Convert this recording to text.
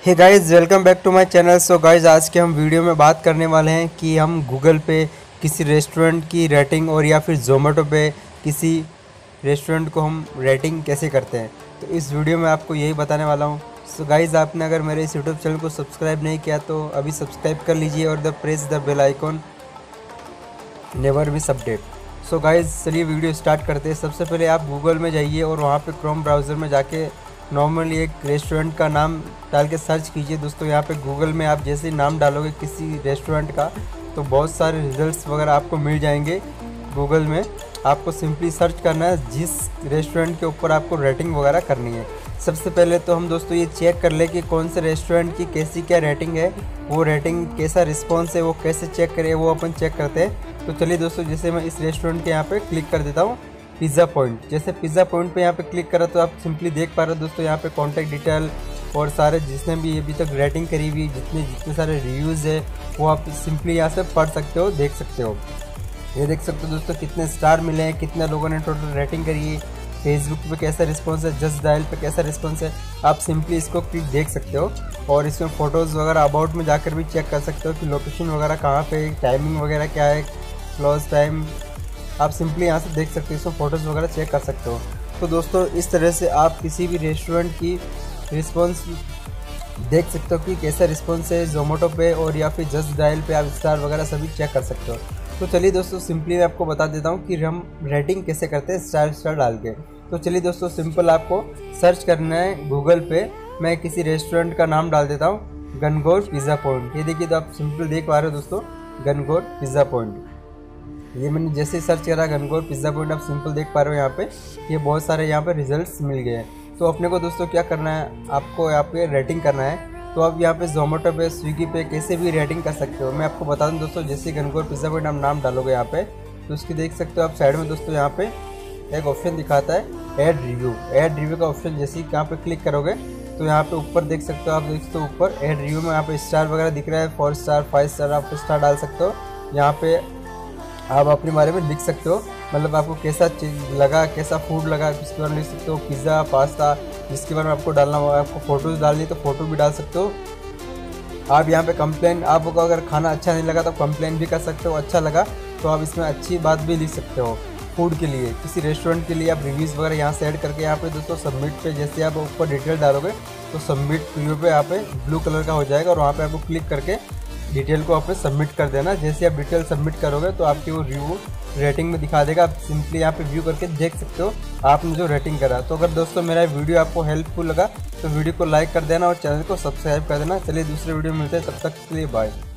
Hey guys, welcome back to my channel. So guys, आज के हम वीडियो में बात करने वाले हैं कि हम गूगल पे किसी रेस्टोरेंट की रेटिंग और या फिर जोमेटो पे किसी रेस्टोरेंट को हम रेटिंग कैसे करते हैं। तो इस वीडियो में आपको यही बताने वाला हूं। सो गाइस, आपने अगर मेरे इस यूट्यूब चैनल को सब्सक्राइब नहीं किया तो अभी सब्सक्राइब कर लीजिए और press the bell icon, never miss update. So guys, चलिए वीडियो स्टार्ट करते हैं। सबसे पहले आप गूगल में जाइए और वहाँ पे क्रोम ब्राउज़र में जाके नॉर्मली एक रेस्टोरेंट का नाम डाल के सर्च कीजिए। दोस्तों, यहाँ पे गूगल में आप जैसे ही नाम डालोगे किसी रेस्टोरेंट का तो बहुत सारे रिजल्ट्स वगैरह आपको मिल जाएंगे। गूगल में आपको सिंपली सर्च करना है जिस रेस्टोरेंट के ऊपर आपको रेटिंग वगैरह करनी है। सबसे पहले तो हम दोस्तों ये चेक कर ले कि कौन से रेस्टोरेंट की कैसी क्या रेटिंग है, वो रेटिंग कैसा रिस्पॉन्स है, वो कैसे चेक करें वो अपन चेक करते हैं। तो चलिए दोस्तों, जैसे मैं इस रेस्टोरेंट के यहाँ पे क्लिक कर देता हूँ, पिज़्ज़ा पॉइंट। जैसे पिज़्ज़ा पॉइंट पे यहाँ पे क्लिक करा तो आप सिंपली देख पा रहे हो दोस्तों, यहाँ पे कॉन्टैक्ट डिटेल और सारे जिसने भी अभी तक रेटिंग करी हुई जितने सारे रिव्यूज़ है वो आप सिंपली यहाँ से पढ़ सकते हो, देख सकते हो। ये देख सकते हो दोस्तों कितने स्टार मिले हैं, कितने लोगों ने टोटल रेटिंग करी है, फेसबुक पे कैसा रिस्पॉन्स है, जस्ट डायल पे कैसा रिस्पॉन्स है। आप सिंपली इसको क्लिक देख सकते हो और इसमें फ़ोटोज़ वगैरह अबाउट में जाकर भी चेक कर सकते हो कि लोकेशन वगैरह कहाँ पे, टाइमिंग वगैरह क्या है, क्लोज टाइम आप सिंपली यहाँ से देख सकते हो, इसमें फ़ोटोज़ वगैरह चेक कर सकते हो। तो दोस्तों, इस तरह से आप किसी भी रेस्टोरेंट की रिस्पॉन्स देख सकते हो कि कैसा रिस्पॉन्स है जोमेटो पे और या फिर जस्ट डायल पे आप स्टार वगैरह सभी चेक कर सकते हो। तो चलिए दोस्तों, सिंपली मैं आपको बता देता हूँ कि हम रेटिंग कैसे करते हैं स्टार डाल के। तो चलिए दोस्तों, सिंपल आपको सर्च करना है गूगल पे। मैं किसी रेस्टोरेंट का नाम डाल देता हूँ, गनगौर पिज़्ज़ा पॉइंट। ये देखिए, तो आप सिंपल देख पा रहे हो दोस्तों, गनगौर पिज़्ज़ा पॉइंट। ये मैंने जैसे ही सर्च करा गनगौर पिज़्ज़ा पॉइंट, आप सिंपल देख पा रहे हो यहाँ पे ये बहुत सारे यहाँ पे रिजल्ट्स मिल गए हैं। तो अपने को दोस्तों क्या करना है, आपको यहाँ पे रेटिंग करना है। तो आप यहाँ पे जोमेटो पे, स्विगी पे कैसे भी रेटिंग कर सकते हो। मैं आपको बता दूँ दोस्तों, जैसे गनगौर पिज़्ज़ा पॉइंट आप नाम डालोगे यहाँ पे तो उसकी देख सकते हो आप साइड में दोस्तों, यहाँ पे एक ऑप्शन दिखाता है ऐड रिव्यू। ऐड रिव्यू का ऑप्शन जैसे ही यहाँ पे क्लिक करोगे तो यहाँ पे ऊपर देख सकते हो, आप देख सकते हो ऊपर ऐड रिव्यू में यहाँ पे स्टार वगैरह दिख रहा है, 4 स्टार 5 स्टार आप स्टार डाल सकते हो। यहाँ पे आप अपने बारे में लिख सकते हो, मतलब आपको कैसा चीज़ लगा, कैसा फूड लगा, इसके बारे में लिख सकते हो। पिज़्ज़ा, पास्ता, जिसके बारे में आपको डालना होगा, आपको फ़ोटोज़ डालनी तो फ़ोटो भी डाल सकते हो। आप यहाँ पे कंप्लेन, आपको अगर खाना अच्छा नहीं लगा तो कंप्लेन भी कर सकते हो, अच्छा लगा तो आप इसमें अच्छी बात भी लिख सकते हो। फूड के लिए, किसी रेस्टोरेंट के लिए आप रिव्यूज़ वगैरह यहाँ से ऐड करके यहाँ पे दोस्तों सबमिट पे जैसे आप ऊपर डिटेल डालोगे तो सबमिट रिव्यू पे यहाँ पे ब्लू कलर का हो जाएगा और वहाँ पे आपको क्लिक करके डिटेल को आपने सबमिट कर देना। जैसे आप डिटेल सबमिट करोगे तो आपकी वो रिव्यू रेटिंग में दिखा देगा। आप सिंपली यहाँ पे व्यू करके देख सकते हो आपने जो रेटिंग करा। तो अगर दोस्तों मेरा वीडियो आपको हेल्पफुल लगा तो वीडियो को लाइक कर देना और चैनल को सब्सक्राइब कर देना। चलिए दूसरे वीडियो में मिलते हैं, तब तक के लिए बाय।